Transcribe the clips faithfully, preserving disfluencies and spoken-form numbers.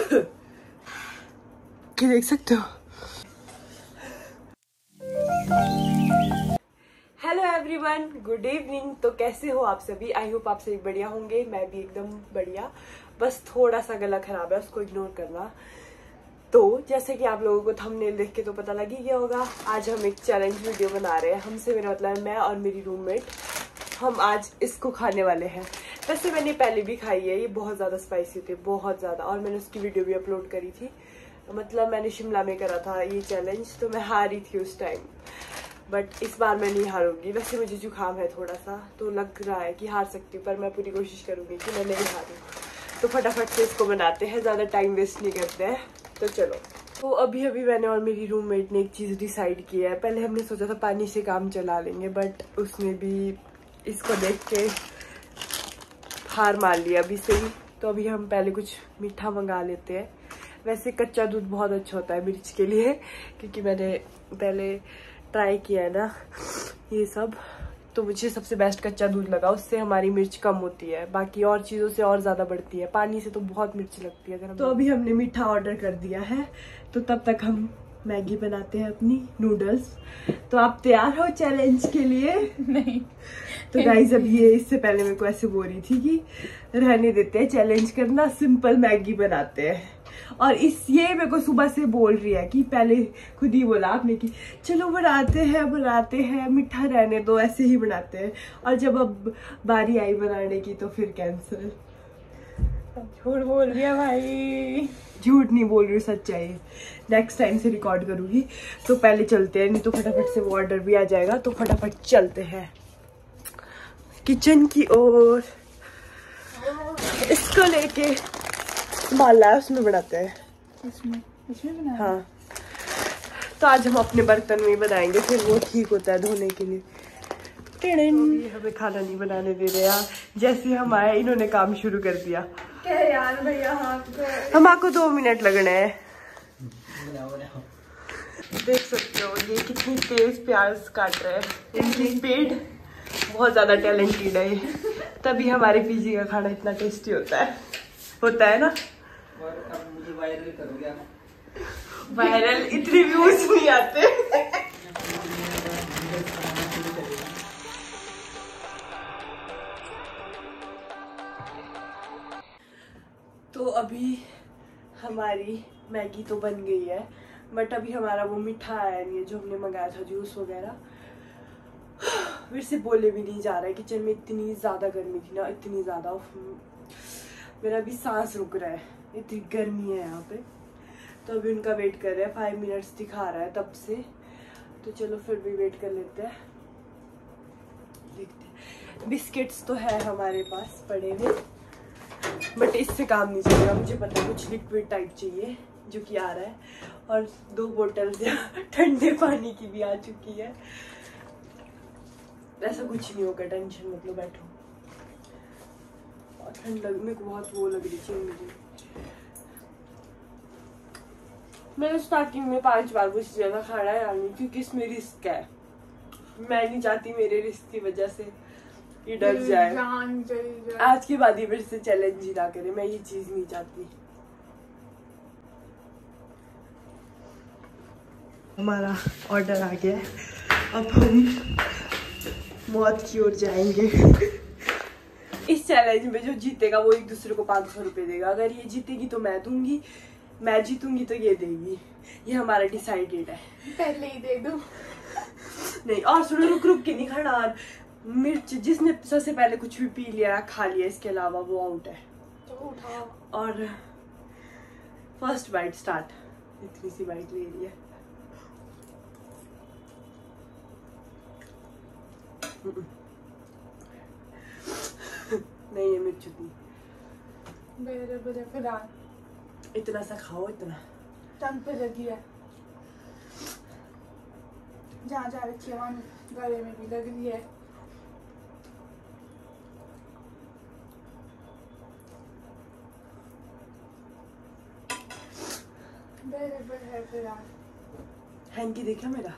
कि देख सकते हो। Hello everyone, good evening. तो कैसे हो आप सभी? आई होप आप सभी बढ़िया होंगे। मैं भी एकदम बढ़िया, बस थोड़ा सा गला खराब है, उसको इग्नोर करना। तो जैसे कि आप लोगों को थंबनेल देख के तो पता लग ही गया होगा, आज हम एक चैलेंज वीडियो बना रहे हैं। हमसे मेरा मतलब है मैं और मेरी रूममेट, हम आज इसको खाने वाले हैं। वैसे मैंने पहले भी खाई है, ये बहुत ज़्यादा स्पाइसी थी, बहुत ज़्यादा, और मैंने उसकी वीडियो भी अपलोड करी थी। मतलब मैंने शिमला में करा था ये चैलेंज, तो मैं हारी थी उस टाइम, बट इस बार मैं नहीं हारूंगी। वैसे मुझे जुकाम है थोड़ा सा, तो लग रहा है कि हार सकती हूँ, पर मैं पूरी कोशिश करूंगी कि मैं नहीं हारूँ। तो फटाफट से इसको बनाते हैं, ज़्यादा टाइम वेस्ट नहीं करते हैं। तो चलो। तो अभी अभी मैंने और मेरी रूममेट ने एक चीज़ डिसाइड किया है। पहले हमने सोचा था पानी से काम चला लेंगे, बट उसने भी इसको देख के हार मान लिया अभी से ही। तो अभी हम पहले कुछ मीठा मंगा लेते हैं। वैसे कच्चा दूध बहुत अच्छा होता है मिर्च के लिए, क्योंकि मैंने पहले ट्राई किया है ना ये सब, तो मुझे सबसे बेस्ट कच्चा दूध लगा। उससे हमारी मिर्च कम होती है, बाकी और चीज़ों से और ज़्यादा बढ़ती है। पानी से तो बहुत मिर्च लगती है अगर हम। तो अभी हमने मीठा ऑर्डर कर दिया है, तो तब तक हम मैगी बनाते हैं अपनी, नूडल्स। तो आप तैयार हो चैलेंज के लिए? नहीं। तो गाइस अब ये इससे पहले मेरे को ऐसे बोल रही थी कि रहने देते हैं चैलेंज करना, सिंपल मैगी बनाते हैं। और इस ये मेरे को सुबह से बोल रही है कि पहले खुद ही बोला आपने कि चलो बनाते हैं बनाते हैं, मीठा रहने दो, ऐसे ही बनाते हैं। और जब अब बारी आई बनाने की तो फिर कैंसिल। झूठ बोल रही है भाई। झूठ नहीं बोल रही, सच्चाई। नेक्स्ट टाइम से रिकॉर्ड करूंगी। तो पहले चलते हैं, नहीं तो फटाफट से वो ऑर्डर भी आ जाएगा। तो फटाफट चलते हैं किचन की ओर। इसको लेके माला उसमें बनाते हैं, इसमें इसमें बना। हाँ। तो आज हम अपने बर्तन में ही बनाएंगे, फिर वो ठीक होता है धोने के लिए। तो ये हमें खाना नहीं बनाने दे रहे यार। जैसे हम आए इन्होंने काम शुरू कर दिया। क्या यार भैया, आपको हमारे दो मिनट लगने हैं। देख सकते हो ये कितनी तेज प्याज काट रहे हैं। इनकी स्पीड बहुत ज्यादा टैलेंटेड है ये, तभी हमारे पीजी का खाना इतना टेस्टी होता है होता है ना। और अब मुझे वायरल करोगे? वायरल इतने व्यूज नहीं आते। तो अभी हमारी मैगी तो बन गई है, बट अभी हमारा वो मीठा आया नहीं है जो हमने मंगाया था, जूस वगैरह। फिर से बोले भी नहीं जा रहा है। किचन में इतनी ज्यादा गर्मी थी ना, इतनी ज्यादा, मेरा भी सांस रुक रहा है, इतनी गर्मी है यहाँ पे। तो अभी उनका वेट कर रहे हैं, फाइव मिनट्स दिखा रहा है तब से। तो चलो फिर भी वेट कर लेते हैं, देखते हैं। बिस्किट्स तो है हमारे पास पड़े हुए, बट इससे काम नहीं चलेगा। मुझे पता है कुछ लिक्विड टाइप चाहिए, जो कि आ रहा है। और दो बोतल ठंडे पानी की भी आ चुकी है। ऐसा कुछ नहीं होगा, टेंशन मतलब, बैठो। और ठंड लग, मेरे को बहुत वो लग रही थी मुझे। मैंने स्टार्टिंग में पांच बार कुछ ज्यादा खाना है यानी, क्योंकि इसमें रिस्क है। मैं नहीं चाहती मेरे रिस्क की वजह से ये डर जाए। आज के बाद ये मेरे से चैलेंज ही ना करे, मैं ये चीज नहीं चाहती। हमारा ऑर्डर आ गया है, अब हम मौत की ओर जाएंगे। इस चैलेंज में जो जीतेगा वो एक दूसरे को पाँच सौ रुपए देगा। अगर ये जीतेगी तो मैं दूंगी, मैं जीतूंगी तो ये देगी। ये हमारा डिसाइडेड है। पहले ही दे दो। नहीं, और सुनो, रुक रुक के नहीं खाना। और मिर्च जिसने सबसे पहले कुछ भी पी लिया खा लिया, इसके अलावा वो आउट है। तो उठाओ। और फर्स्ट बाइट स्टार्ट। इतनी सी बाइट ले रही है। नहीं है मिर्च उतनी। मेरे बड़े फिलहाल इतना सा खाओ, इतना टंग पे लगी है, जहाँ जा रखी है वहाँ गले में भी लग रही है। मेरे बड़े फिलहाल हैंकी देखा मेरा।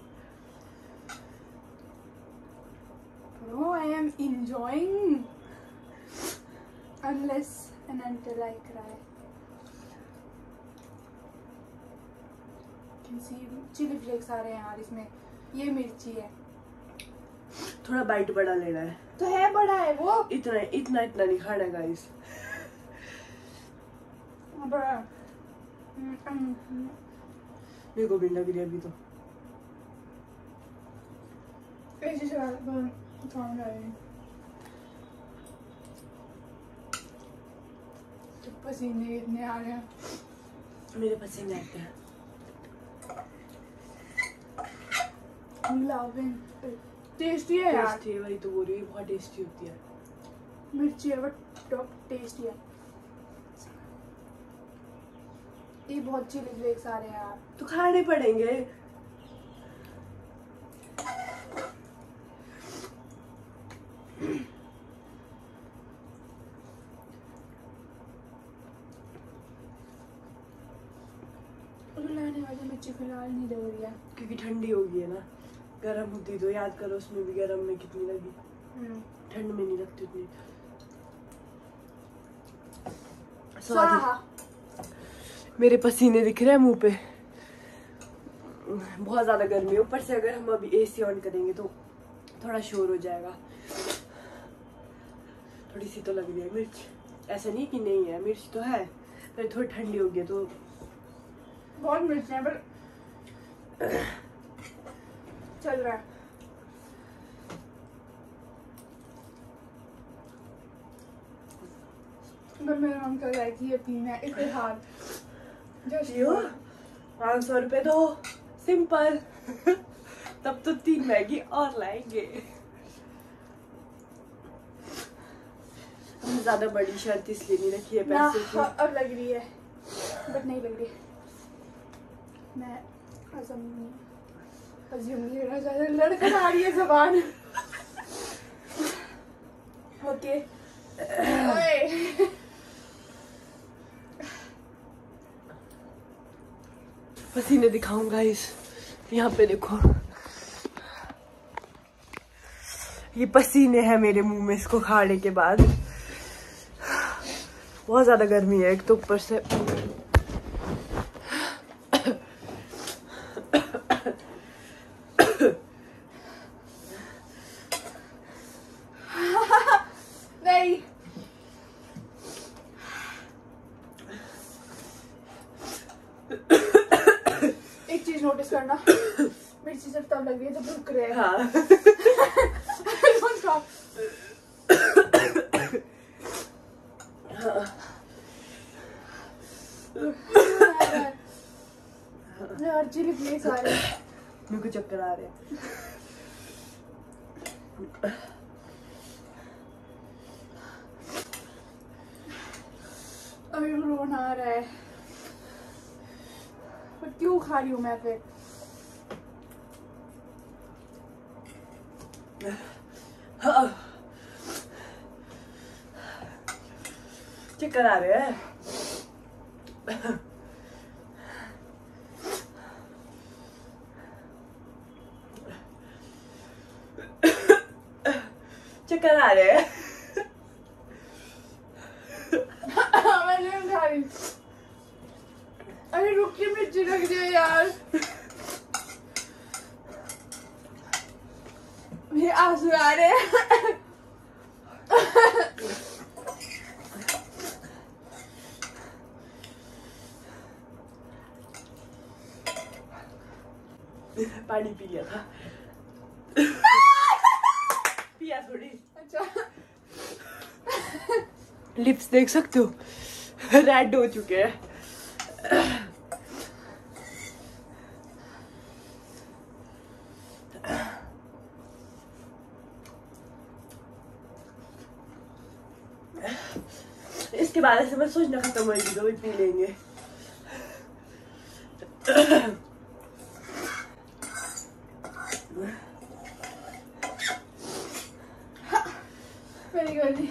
Bro, I am enjoying. unless and until I cry. Can see chili flakes आ रहे हैं यार इसमें. ये मिर्ची है. थोड़ा बाइट बड़ा लेना है. तो है बड़ा है वो. इतना इतना इतना नहीं खाना गाइस. बड़ा. मेरे को भी लग रही है अभी तो. ऐसे से खाना है. पसीने इतने आ रहे हैं. मेरे पसीने आते हैं. टेस्टी है यार. टेस्टी है वही तो बोल रही हूँ. बहुत टेस्टी होती है. मिर्ची है बट टॉप टेस्टी है. ये बहुत चिली फ्लेक्स आ रहे हैं यार. तो खाने पड़ेंगे. लाने वाली मिर्ची फिलहाल नहीं लग रही है क्योंकि ठंडी हो गई है ना. गरम होती तो याद करो उसमें भी गरम में कितनी लगी. ठंड में नहीं लगती उतनी. मेरे पसीने दिख रहे हैं मुंह पे. बहुत ज्यादा गर्मी है. ऊपर से अगर हम अभी एसी ऑन करेंगे तो थोड़ा शोर हो जाएगा. थोड़ी सी तो लग रही है मिर्च. ऐसा नहीं कि नहीं है. मिर्च तो है पर थोड़ी ठंडी हो गई तो बहुत मिर्च है पर चल रहा है. मेरा मन कर रहा है कि ये पीना है. इतिहाद पाँच सौ रुपए दो सिंपल. तब तो तीन मैगी और लाएंगे. ज्यादा बड़ी शर्त इसलिए नहीं रखी है पैसे की. अब लग रही है बट नहीं लग रही. मैं असम अज्यूम नहीं करना चाहता. लड़का आ रही है जबान. ओके पसीने दिखाऊंगा. इस यहाँ पे देखो. ये पसीने हैं मेरे मुंह में इसको खाने के बाद. बहुत ज्यादा गर्मी है एक तो ऊपर से. नहीं एक चीज नोटिस करना. मिर्ची सिर्फ तब लग रही है जब रुक रहे हैं. हाँ. यार चिली फ्लेक्स आ रहे हैं. मेरे को चक्कर आ रहे हैं. अभी रोना आ रहा है पर क्यों खा रही हूँ मैं फिर. चक्कर आ रहे हैं. चक्कर आ रहे हैं. मैं नहीं खा रही. अरे रुक के मिर्ची लग जाए यार. मेरे आंसू आ रहे हैं. पानी पी लिया था. पिया थोड़ी. अच्छा लिप्स देख सकते हो रेड हो चुके हैं. इसके बाद ऐसे मैं सोचना खत्म होगी तो भी पी लेंगे. मेरी गली.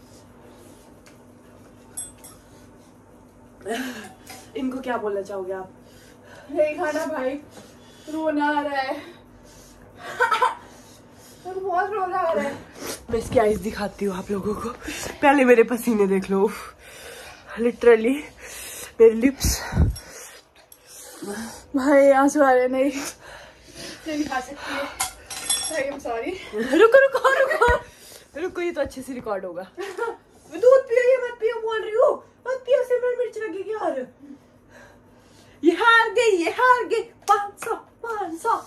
इनको क्या बोलना चाहोगे आप? नहीं खाना भाई. रोना आ रहा है. बहुत रोना आ रहा है. मैं इसकी आइज दिखाती हूँ आप लोगों को। पहले मेरे पसीने देख लो, लिटरली मेरी लिप्स। भाई आंसू आ रहे, नहीं नहीं खा सकती है। I am sorry. रुको रुको रुको रुको, ये तो अच्छे से रिकॉर्ड होगा। दूध पियो, ये मत पियो बोल रही हूँ, मत पियो, सिमरन मिर्च लगेगी। और ये हार गई, ये हार गई। पाँच सौ पाँच सौ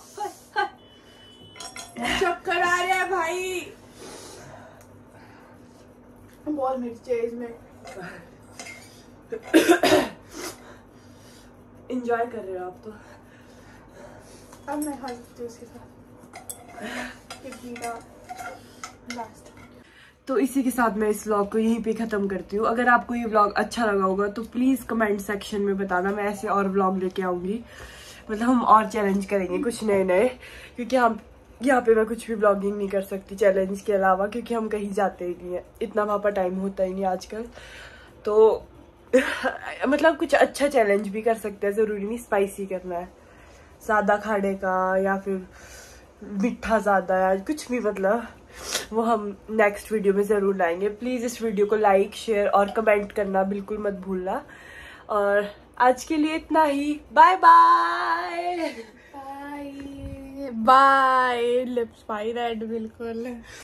चक्कर आ रहा है भाई। बहुत मिर्च है इसमें। एंजॉय कर रहे हो आप तो। अब मैं खा सकती हूँ इसके साथ किडनी का लास्ट। तो इसी के साथ मैं इस व्लॉग को यहीं पे खत्म करती हूँ। अगर आपको ये व्लॉग अच्छा लगा होगा तो प्लीज कमेंट सेक्शन में बताना, मैं ऐसे और व्लॉग लेके आऊंगी। मतलब हम और चैलेंज करेंगे कुछ नए नए, क्योंकि हम यहाँ पे मैं कुछ भी ब्लॉगिंग नहीं कर सकती चैलेंज के अलावा, क्योंकि हम कहीं जाते ही नहीं है, इतना वहाँ पर टाइम होता ही नहीं आजकल। तो मतलब कुछ अच्छा चैलेंज भी कर सकते हैं, जरूरी नहीं स्पाइसी करना है, ज्यादा खाने का या फिर मीठा ज्यादा या कुछ भी, मतलब वो हम नेक्स्ट वीडियो में जरूर लाएंगे। प्लीज इस वीडियो को लाइक शेयर और कमेंट करना बिल्कुल मत भूलना। और आज के लिए इतना ही, bye bye bye bye. Lips पाई रेड बिल्कुल।